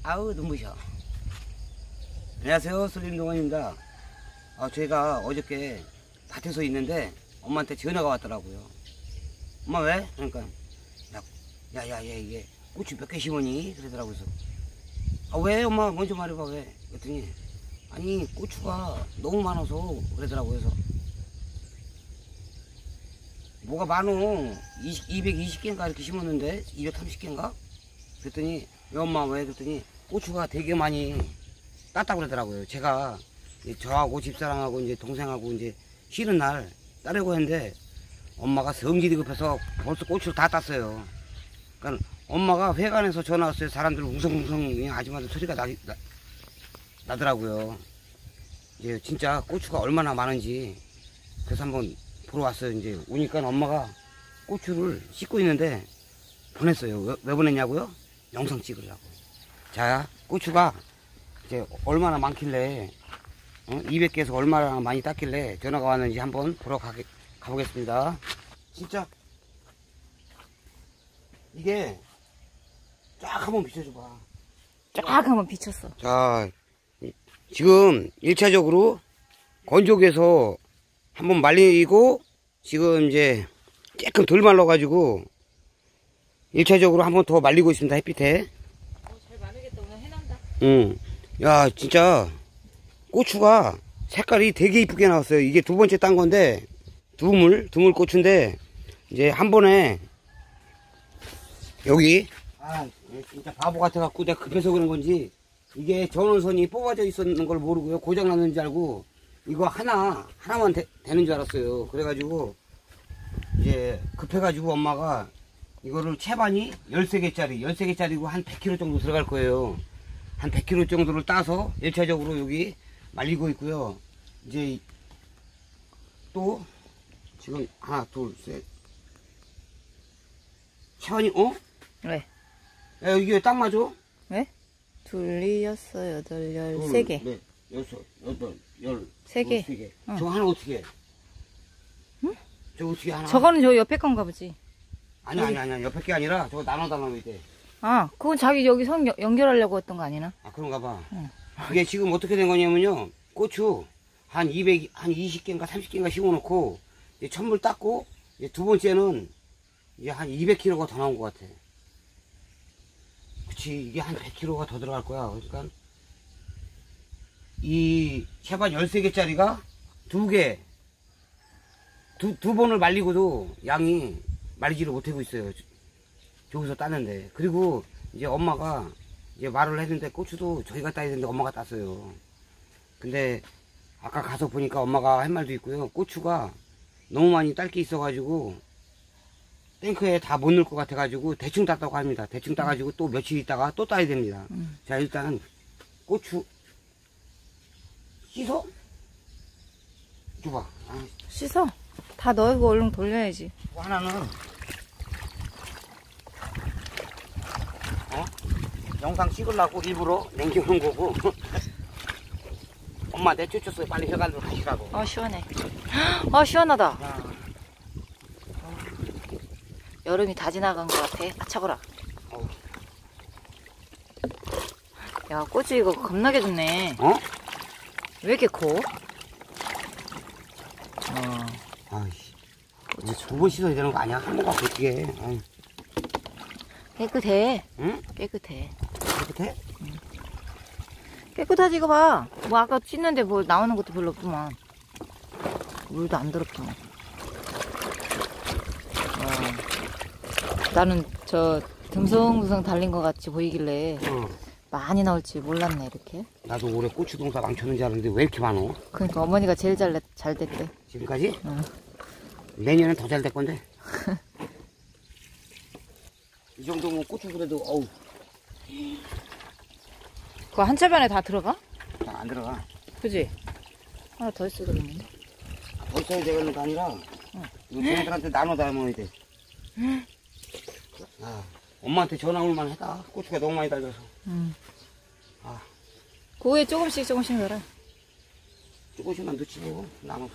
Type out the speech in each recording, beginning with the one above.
아우 눈부셔. 안녕하세요, 슬림동원입니다. 저희가 어저께 밭에서 있는데 엄마한테 전화가 왔더라고요. 엄마 왜? 그러니까 야야야 이게 고추 몇 개 심으니? 그러더라고요. 그래서 왜 엄마 먼저 말해봐 왜? 그랬더니 아니 고추가 너무 많아서 그러더라고요. 그래서 뭐가 많어? 220개인가 이렇게 심었는데 230개인가? 그랬더니 왜 엄마 왜? 그랬더니 고추가 되게 많이 땄다고 그러더라고요. 제가 저하고 집사람하고 이제 동생하고 이제 쉬는 날 따려고 했는데 엄마가 성질이 급해서 벌써 고추를 다 땄어요. 그러니까 엄마가 회관에서 전화 왔어요. 사람들 웅성웅성 아줌마들 소리가 나더라고요. 이제 진짜 고추가 얼마나 많은지 그래서 한번 보러 왔어요. 이제 오니까 엄마가 고추를 씻고 있는데 보냈어요. 왜 보냈냐고요? 영상 찍으려고. 자, 고추가 이제 얼마나 많길래 200개에서 얼마나 많이 땄길래 전화가 왔는지 한번 보러 가보겠습니다. 진짜 이게 쫙 한번 비춰줘봐. 쫙 한번 비쳤어. 자, 지금 1차적으로 건조기에서 한번 말리고 지금 이제 조금 덜 말라가지고 1차적으로 한번 더 말리고 있습니다. 햇빛에. 잘 마르겠다. 오늘 해난다. 응. 야, 진짜 고추가 색깔이 되게 이쁘게 나왔어요. 이게 두 번째 딴 건데 두물 고추인데 이제 한 번에 여기 진짜 바보 같아갖고 내가 급해서 그런 건지 이게 전원선이 뽑아져 있었는 걸 모르고요. 고장 났는지 알고 이거 하나만 되는 줄 알았어요. 그래가지고 이제 급해가지고 엄마가 이거를 채반이 13개짜리고 한 100kg 정도 들어갈 거예요. 한 100kg 정도를 따서 1차적으로 여기 말리고 있고요. 이제 또 지금 하나 둘셋 채반이 왜? 야, 이게 딱 맞아? 왜? 둘, 여섯, 여덟, 열, 세 개. 네, 여섯, 여덟, 열. 세 개. 응. 저거 하나 어떻게 해? 응? 저거 어떻게 하나? 저거는 저 옆에 건가 보지. 아니야. 옆에 게 아니라 저거 나눠 돼. 아, 그건 자기 여기 선 연결하려고 했던 거 아니나? 아, 그런가 봐. 응. 이게 지금 어떻게 된 거냐면요. 고추 한 20개인가 30개인가 심어놓고 이제 천물 닦고 이제 두 번째는 이제 한 200kg가 더 나온 것 같아. 그치, 이게 한 100kg가 더 들어갈 거야. 그러니까 이 채반 13개짜리가 두 번을 말리고도 양이 말리지를 못하고 있어요. 저기서 따는데. 그리고 이제 엄마가 이제 말을 했는데 고추도 저희가 따야 되는데 엄마가 땄어요. 근데 아까 가서 보니까 엄마가 한 말도 있고요. 고추가 너무 많이 딸 게 있어가지고 탱크에 다 못 넣을 것 같아가지고 대충 땄다고 합니다. 대충 따가지고 또 며칠 있다가 또 따야 됩니다. 자, 일단 고추 씻어? 줘봐. 씻어. 다 넣고 얼른 돌려야지. 하나는 영상 찍으려고 일부러 냉겨놓은 거고 엄마 내쫓았어요. 빨리 회관으로 가시라고. 시원해. 시원하다. 여름이 다 지나간 것 같아. 차거라. 야, 고추 이거 겁나게 좋네. 왜 이렇게 커? 아이씨. 이제 두 번 씻어야 되는 거 아니야? 한 번 갖고 어떻게 해. 깨끗해. 응? 깨끗해. 깨끗해? 깨끗하지, 이거 봐. 뭐 아까 씻는데 뭐 나오는 것도 별로 없구만. 물도 안 더럽구만. 나는 저 듬성듬성 달린 것 같이 보이길래 많이 나올지 몰랐네, 이렇게. 나도 올해 고추 농사 망쳤는지 알았는데 왜 이렇게 많어? 그러니까 어머니가 제일 잘 됐대. 지금까지? 응. 내년엔 더 잘 될 건데. 이 정도면 고추 그래도 어우. 그거 한 차반에 다 들어가? 잘 안 들어가. 그지? 하나 더 있어야 되겠는데? 더 써야 되는 거 아니라 이거 걔네들한테 나눠 담아야 돼. 엄마한테 전화 올만 하다. 고추가 너무 많이 달려서. 그 후에 조금씩 넣어라. 조금씩만 넣지 뭐. 나눠서.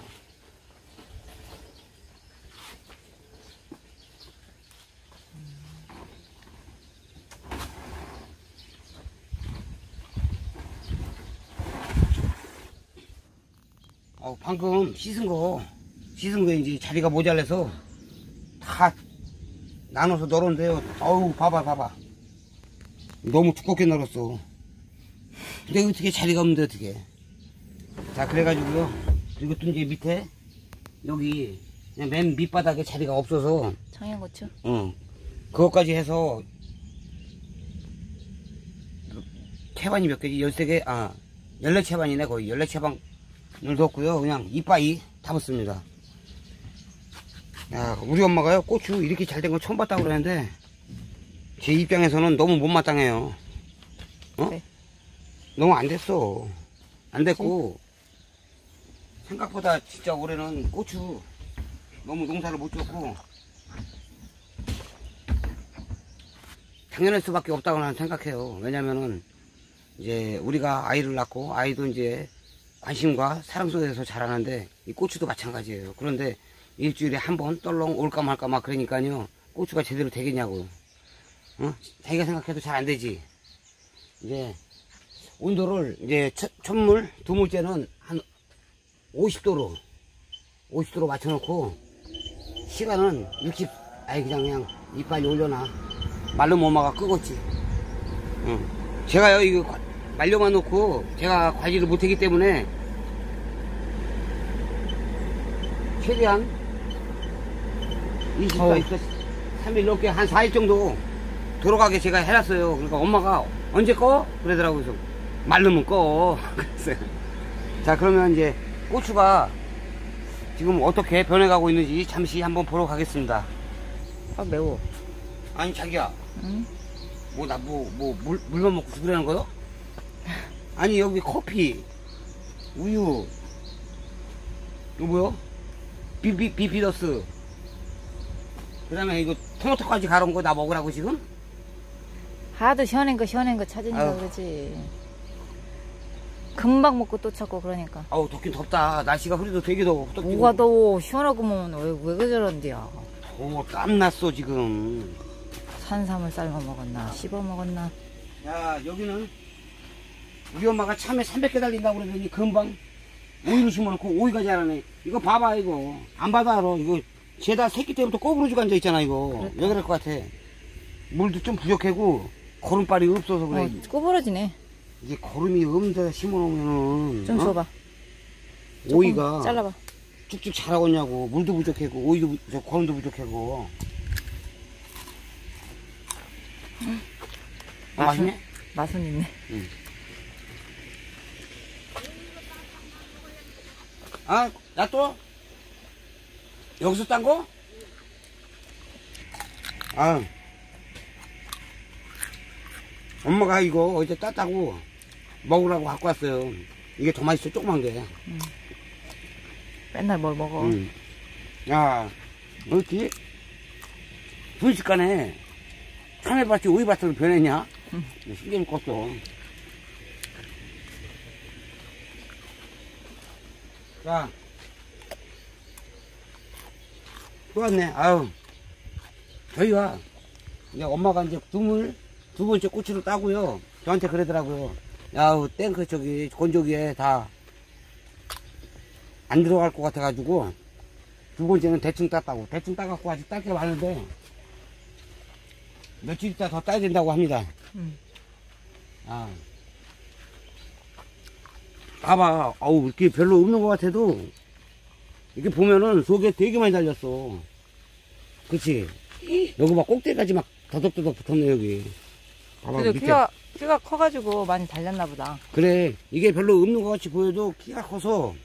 방금 씻은 거 이제 자리가 모자라서 다 나눠서 널었는데요. 어우, 봐봐. 너무 두껍게 널었어. 근데 어떻게 자리가 없는데 어떻게. 자, 그래가지고요. 그리고 또 이제 밑에, 여기, 그냥 맨 밑바닥에 자리가 없어서. 청양고추? 그것까지 해서, 채반이 몇 개지? 13개? 14채반이네, 거의. 14채반을 넣었고요. 그냥 이빠이 담았습니다. 야, 우리 엄마가요, 고추 이렇게 잘 된 거 처음 봤다고 그러는데, 제 입장에서는 너무 못마땅해요. 네. 너무 안 됐어. 안 됐고, 생각보다 진짜 올해는 고추 너무 농사를 못 졌고, 당연할 수밖에 없다고 나는 생각해요. 왜냐면은, 이제 우리가 아이를 낳고, 아이도 이제 관심과 사랑 속에서 자라는데, 이 고추도 마찬가지예요. 그런데 일주일에 한 번 떨렁 올까 말까 막 그러니까요, 고추가 제대로 되겠냐고. 자기가 생각해도 잘 안 되지. 이제, 온도를 이제 첫물, 두물째는 한 50도로 맞춰놓고, 시간은 그냥 이빨 올려놔. 말르면 엄마가 끄겠지. 제가요, 이거 말려만 놓고, 제가 관리를 못하기 때문에, 최대한 20도, 3일 넘게 한 4일 정도 돌아가게 제가 해놨어요. 그러니까 엄마가 언제 꺼? 그러더라고요. 그래서 말르면 꺼. 그랬어요. 자, 그러면 이제 고추가 지금 어떻게 변해가고 있는지 잠시 한번 보러 가겠습니다. 매워. 아니, 자기야. 응? 물만 먹고 죽으라는 거요? 아니, 여기 커피, 우유, 이거 뭐요? 비피더스. 그 다음에 이거 토마토까지 갈은 거 나 먹으라고 지금? 하도 시원한 거 찾으니까 그러지. 금방 먹고 또 찾고 그러니까. 아우, 덥긴 덥다. 날씨가 흐리도 되게 더워. 뭐가 더워. 시원하구먼. 왜 그저런디야. 땀났어 지금. 산삼을 삶아 먹었나 씹어 먹었나. 야, 여기는 우리 엄마가 참외 300개 달린다고 그러더니 금방 오이를 심어놓고 오이가 자라네. 이거 봐봐. 이거 안 봐도 알아. 이거 쟤다 새끼 때부터 꼬부러지고 앉아있잖아. 이거 그렇다. 왜 그럴 것 같아. 물도 좀 부족하고 거름발이 없어서 그래. 꼬부러지네. 이게 거름이 없는 데다 심어놓으면은 좀 줘봐. 오이가 잘라봐. 쭉쭉 자라겠냐고. 물도 부족하고 오이도 거름도 부족하고. 맛있네? 맛은 있네. 응. 나 또? 여기서 딴 거? 엄마가 이거 어제 땄다고 먹으라고 갖고 왔어요. 이게 더 맛있어, 조그만 게. 맨날 뭘 먹어. 야, 어떻게 순식간에 참외밭이 오이밭으로 변했냐? 신기할 것 없어. 자, 또 왔네. 아유, 저희가 이제 엄마가 이제 두 번째 고추를 따고요. 저한테 그러더라고요. 야우, 탱크 건조기에 다 안 들어갈 것 같아가지고 두 번째는 대충 땄다고. 대충 따갖고 아직 딸 게 많은데 며칠 있다 더 따야 된다고 합니다. 봐봐. 어우, 이렇게 별로 없는 것 같아도 이렇게 보면은 속에 되게 많이 달렸어. 그치? 여기 막 꼭대기까지 막 더덕더덕 붙었네, 여기. 봐봐, 그래도 밑에. 키가 커가지고 많이 달렸나 보다. 그래. 이게 별로 없는 것 같이 보여도 키가 커서.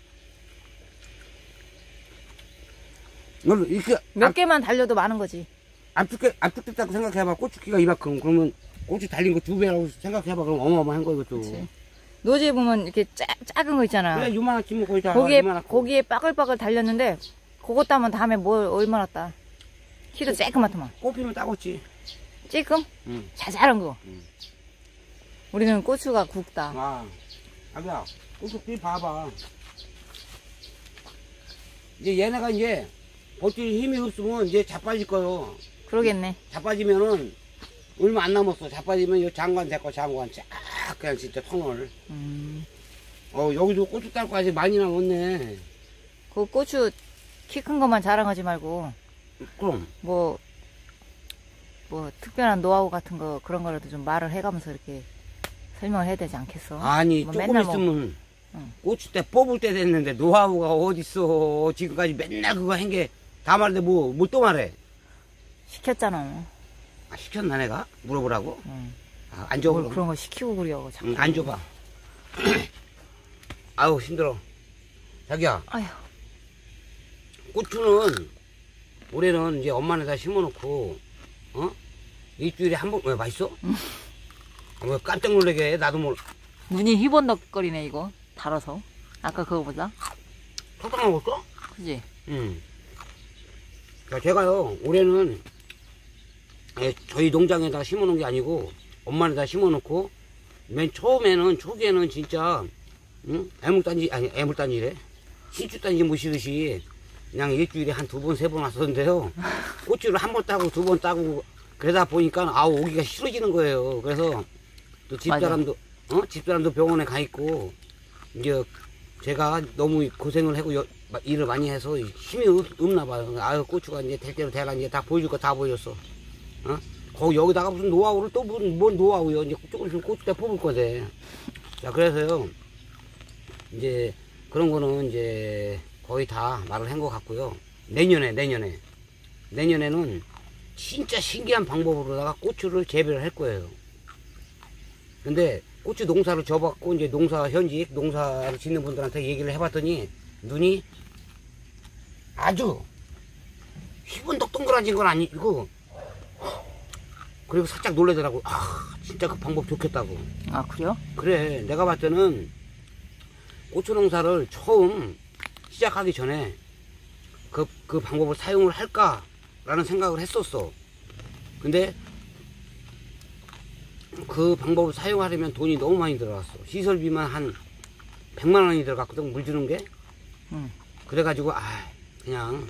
이렇게 몇 개만 달려도 많은 거지. 압축됐다고 생각해봐. 고추키가 이만큼. 그러면 고추 달린 거 2배라고 생각해봐. 그럼 어마어마한 거, 이것도. 그치. 노지에 보면 이렇게 작은 거 있잖아. 그래, 요만하지 뭐, 거의 다. 거기에 빠글빠글 달렸는데, 그거 따면 다음에 뭘 얼마나 따. 키도 쬐끄맣더만. 꽃피면 따겠지. 찌끔? 응. 자잘한 거. 우리는 고추가 굵다. 아기야, 고추키 봐봐. 이제 얘네가 이제, 버틸 힘이 없으면 이제 자빠질 거요. 그러겠네. 자빠지면은, 얼마 안 남았어. 자빠지면 요 장관 됐고, 장관 쫙, 그냥 진짜 통을. 여기도 고추 딸 거 아직 많이 남았네. 그 고추 키 큰 것만 자랑하지 말고 그럼. 뭐 특별한 노하우 같은 거 그런 거라도 좀 말을 해가면서 이렇게 설명을 해야 되지 않겠어? 아니, 뭐 조금 맨날 있으면 응. 고추 때 뽑을 때 됐는데 노하우가 어딨어. 지금까지 맨날 그거 한 게 다 말인데 뭘 또 말해. 시켰잖아. 아, 시켰나 내가? 물어보라고? 응. 아, 안 줘, 뭘 그럼. 그런 거 시키고 그려. 자꾸. 안 줘봐. 아유, 힘들어. 자기야, 아휴. 고추는 올해는 이제 엄마네다 심어놓고, 일주일에 한 번, 왜 맛있어? 왜 깜짝 놀라게 해? 나도 눈이 희번덕거리네 이거. 달아서. 아까 그거보다. 설탕 먹었어? 그지? 자, 제가요, 올해는 저희 농장에다 심어놓은 게 아니고, 엄마네다 심어놓고, 맨 처음에는, 초기에는 진짜, 애물단지래. 신주단지 무시듯이, 그냥 일주일에 한 2번, 3번 왔었는데요. 고추를 한 번 따고, 2번 따고, 그러다 보니까, 오기가 싫어지는 거예요. 그래서, 또 집사람도 병원에 가 있고, 이제, 제가 너무 고생을 하고 일을 많이 해서 힘이 없나 봐요. 아유, 고추가 이제 될 대로 대라 이제 다 보여줄 거 다 보여줬어. 거기 여기다가 무슨 노하우를 또 뭔 노하우요. 이제 조금씩 고추 때 뽑을 거대. 자, 그래서요. 이제 그런 거는 이제 거의 다 말을 한 것 같고요. 내년에는 진짜 신기한 방법으로다가 고추를 재배를 할 거예요. 근데 고추 농사를 접었고 이제 현직 농사를 짓는 분들한테 얘기를 해봤더니 눈이 아주 희번덕 동그라진 건 아니고 그리고 살짝 놀래더라고. 진짜 그 방법 좋겠다고. 아 그래요? 그래, 내가 봤을 때는 고추 농사를 처음 시작하기 전에 그 방법을 사용을 할까라는 생각을 했었어. 근데 그 방법을 사용하려면 돈이 너무 많이 들어갔어. 시설비만 한 100만 원이 들어갔거든, 물 주는 게. 그래가지고, 그냥,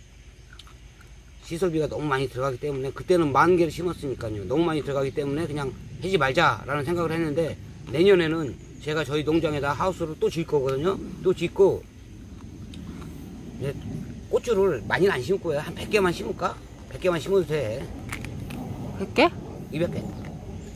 시설비가 너무 많이 들어가기 때문에, 그때는 10,000개를 심었으니까요. 너무 많이 들어가기 때문에 그냥 하지 말자라는 생각을 했는데, 내년에는 제가 저희 농장에다 하우스를 또 질 거거든요. 또 짓고, 이제 고추를 많이는 안 심을 거예요. 한 100개만 심을까? 100개만 심어도 돼. 100개? 200개.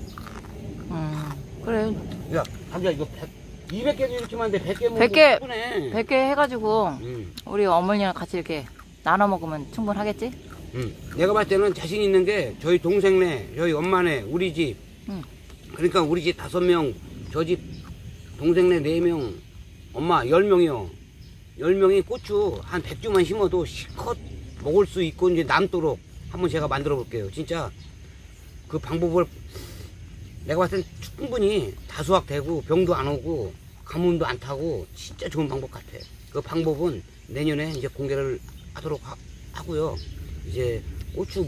그래. 야, 자기야, 이거 200개도 이렇게 많은데 100개 먹으면 100개, 충분해. 100개 해가지고 우리 어머니랑 같이 이렇게 나눠 먹으면 충분하겠지? 내가 봤을 때는 자신 있는 게 저희 동생네, 저희 엄마네, 우리 집. 그러니까 우리 집 5명, 저 집 동생네 4명, 엄마 10명이요. 10명이 고추 한 100주만 심어도 실컷 먹을 수 있고 이제 남도록 한번 제가 만들어 볼게요. 진짜 그 방법을 내가 봤을 땐 충분히 다수확되고 병도 안 오고 가뭄도 안 타고 진짜 좋은 방법 같아. 그 방법은 내년에 이제 공개를 하도록 하고요. 이제 고추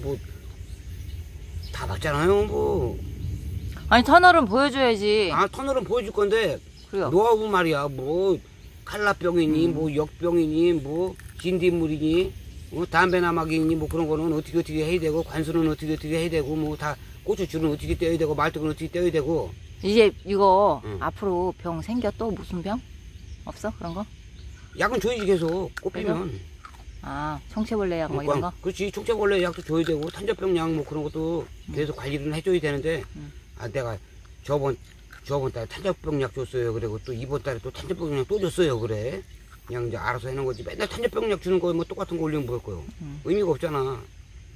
다 봤잖아요. 아니 터널은 보여줘야지. 터널은 보여줄 건데 그래요. 노하우 말이야. 칼라병이니 역병이니 진딧물이니 담배 나막이니 그런 거는 어떻게 해야 되고 관수는 어떻게 해야 되고 다 고추줄은 어떻게 떼어야 되고 말뚝은 어떻게 떼어야 되고. 이제 이거 앞으로 병 생겨 또 무슨 병? 없어 그런 거? 약은 줘야지 계속 꽃피면. 청체벌레 약 뭐 이런 거? 그렇지. 청체벌레 약도 줘야 되고 탄저병 약 그런 것도 계속 관리를 해줘야 되는데 내가 저번 달에 탄저병 약 줬어요. 그리고 또 이번 달에 또 탄저병 약 또 줬어요. 그래. 그냥 이제 알아서 해놓은 거지. 맨날 탄저병 약 주는 거 똑같은 거 올리면 뭘 거요. 의미가 없잖아.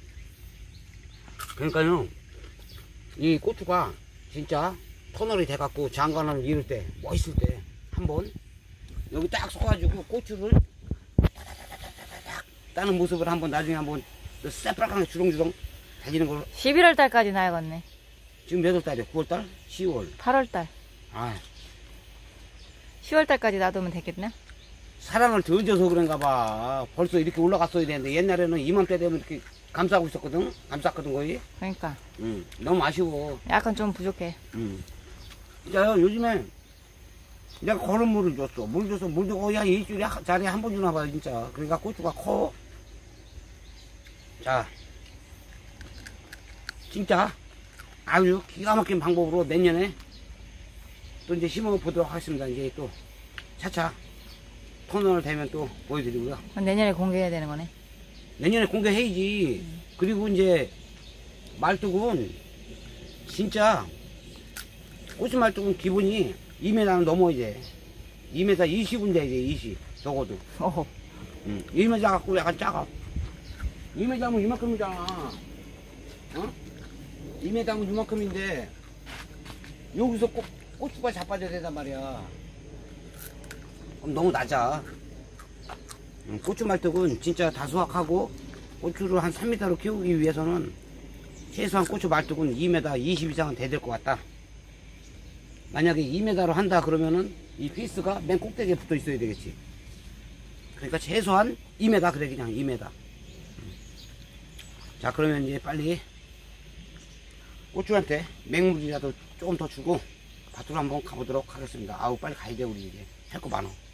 그러니까요. 이 고추가 진짜 터널이 돼갖고 장관을 이룰 때 멋있을 때 한번 여기 딱 서가지고 고추를 따다다다다닥 따는 모습을 한번 나중에 한번 새빨갛게 주렁주렁 달리는 걸로. 11월 달까지 나야겠네. 지금 몇 월 달이야? 9월 달? 10월? 8월 달. 10월 달까지 놔두면 되겠네. 사랑을 덜 줘서 그런가 봐. 벌써 이렇게 올라갔어야 되는데 옛날에는 이맘때 되면 이렇게 감싸고 있었거든? 감쌌거든 거의. 그러니까. 너무 아쉬워. 약간 좀 부족해. 야, 요즘에 내가 거른 물을 줬어. 물 주고 일주일에 자리에 한 번 주나 봐 진짜. 그러니까 고추가 커. 자, 진짜 아주 기가 막힌 방법으로 내년에 또 이제 심어 보도록 하겠습니다. 이제 또 차차 터널 되면 또 보여드리고요. 내년에 공개해야 되는 거네. 내년에 공개해야지. 그리고 이제 말뚝은 진짜 꼬치 말뚝은 기본이 2m는 넘어야 돼. 2m 20은 돼야 돼. 20 적어도. 어허. 2m 갖고 약간 작아. 2m면 이만큼이잖아. 어? 2m면 이만큼인데 여기서 꼭 고추가 자빠져야 된단 말이야. 그럼 너무 낮아. 고추 말뚝은 진짜 다수확하고 고추를 한 3m로 키우기 위해서는 최소한 고추 말뚝은 2m 20 이상은 돼야 될 것 같다. 만약에 2m로 한다 그러면은 이 피스가 맨 꼭대기에 붙어 있어야 되겠지. 그러니까 최소한 2m 그래 그냥 2m. 자 그러면 이제 빨리 고추한테 맹물이라도 조금 더 주고 밭으로 한번 가보도록 하겠습니다. 아우 빨리 가야 돼 우리 이제 할 거 많어.